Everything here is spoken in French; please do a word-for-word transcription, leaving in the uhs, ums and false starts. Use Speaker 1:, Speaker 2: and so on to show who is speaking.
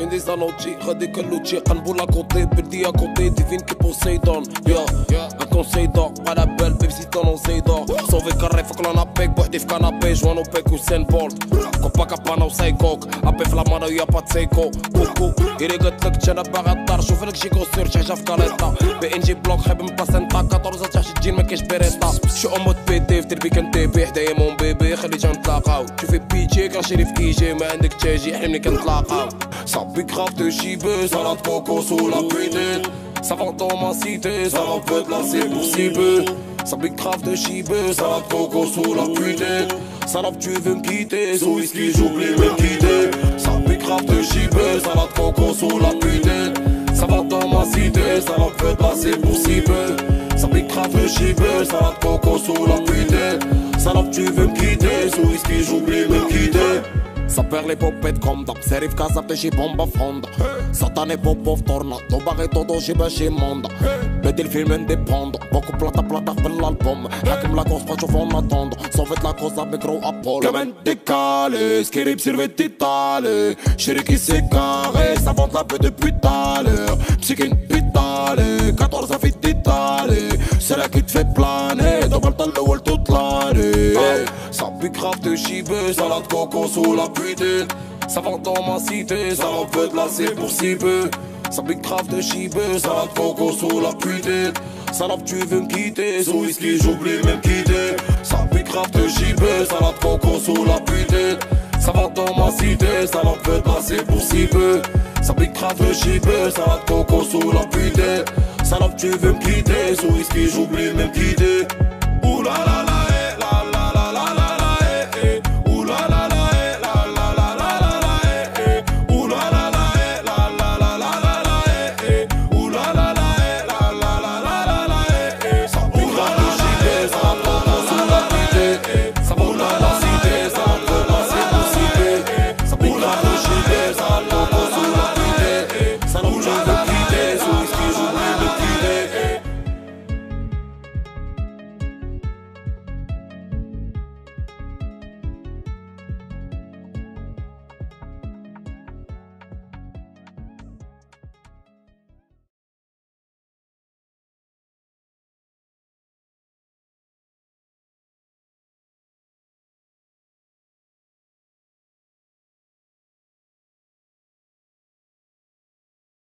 Speaker 1: عندي زانوتشي غادي كلوتشي قنبول اكوتي بدي اكوتي ديفين كي بوسيدون يا ان كونسيدون على بال بيبسي تونو زيدون صوفي كاري فوق لانابيك بوحدي في كنابي جوانو بيك وسين بولت كوبا كابانا وسايكوك ابي في لامانو يا با تسيكو كوكو إلي قلتلك انا باغي الدار شوف لك شي كوستور شي حاجه في كاليطا بي ان جي بلوك خايب من باسنتا أربعطاش تحت الجين ما كاينش بيريطا شو امود بيتي في دربي كنتيبي حدايا مون بيبي خليتها نتلاقاو شوفي بيتي كنشري في كيجي ما عندك تاجي حلمني كنتلاقاو صابي grave de chibeux, salade coco sous la putain. Ça vend dans ma cité, ça va peut te lancer pour si peu. Ça pique grave de chibeux, salade coco sous la putain. Salope tu veux me quitter, sous whisky j'oublie me quitter. Ça pique grave de chibeux, salade coco sous la putain. Ça vend dans ma cité, ça va peut te lancer pour si peu. Ça pique grave de chibeux, salade coco sous la putain. Salope tu veux me quitter, sous whisky j'oublie me quitter. Ça perd les popettes comme d'hab, serif casa peixe bomba fonda. Satane popov torna, to bagay todo jiba shimonda. Bedi il film indépendant, beaucoup plata plata بالالبوم. حاكم لاكوس فاشو فون اتوندو، صوفت لاكوس ميكرو ابولو. كمان décalé, skirip sirvet titale. Chéri qui s'est carré, ça vente la peu depuis tout à l'heure. Psykin pitale, quatorze fit titale. C'est là qui te fait planer, double tal l'eau toute l'année. Ça pique grave de chibeux, salade coco sous la putain. Ça vend dans ma cité, ça en peut te lasser pour si peu. Ça pique grave de chibeux, salade coco sous la putain. Salope tu veux me quitter, sous whisky j'oublie même quitter. Ça pique grave de chibeux, salade coco sous la putain. Ça vend dans ma cité, ça en peut te lasser pour si peu. Ça pique grave de chibeux, salade coco sous la putain. Salope tu veux me quitter, sous whisky j'oublie même quitter. Ouh la la la.